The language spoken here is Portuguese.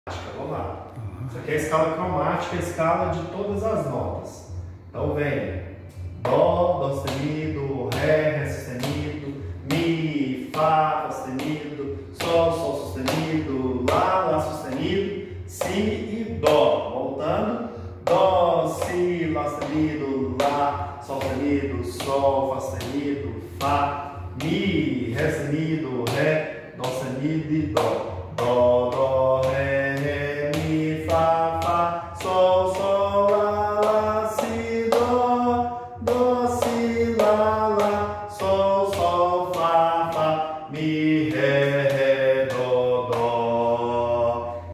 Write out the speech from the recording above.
Vamos lá. Isso aqui é a escala cromática, a escala de todas as notas. Então vem Dó, Dó sustenido, Ré sustenido, Mi, Fá sustenido, Sol, Sol sustenido, Lá sustenido, Si e Dó. Voltando. Dó, Si, Lá sustenido, Lá, Sol sustenido, Sol, Fá sustenido, Fá, Mi, Ré sustenido, Ré, Dó sustenido e Dó. Dó, Dó, Ré.